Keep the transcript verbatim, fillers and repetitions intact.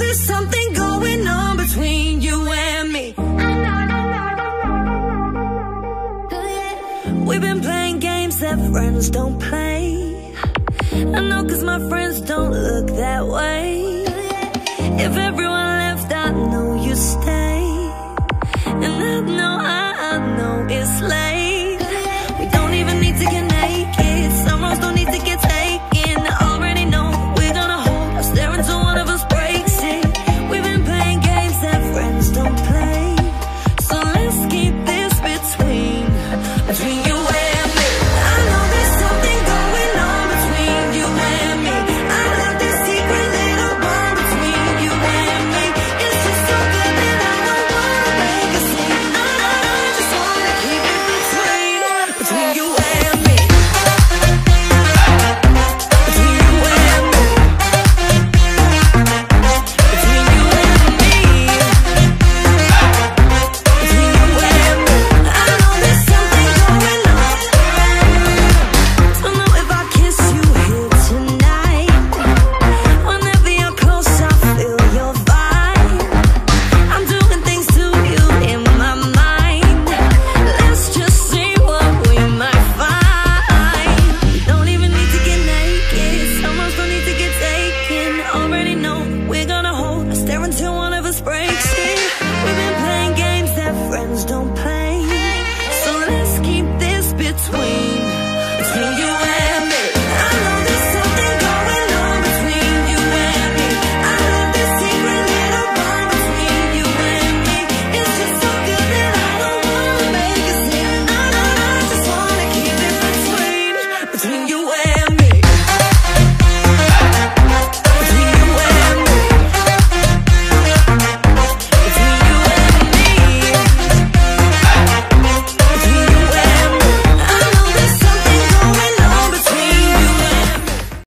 there's something going on between you and me. We've been playing games that friends don't play. I know, cause my friends don't look that way. If everyone left, I know you stay. And I know, I, I know it's late. We don't even need to get naked. Some roads don't need to get taken. I already know we're gonna hold. I'm staring till one of us breaks it. We've been playing games that friends don't play. So let's keep this between, between you and me. I know there's something going on between you and me. I love this secret little bond between you and me. It's just so good that I don't wanna make a scene. I, I just wanna keep it between, between you and me. Between you and me. Between you and me. Between you and me. I know there's something going on. Don't know if I kiss you here tonight. Whenever you're close, I feel your vibe. I'm doing things to you in my mind. Let's just see what we might find. We don't even need to get naked. Some of us don't need to get taken. Already know we're gonna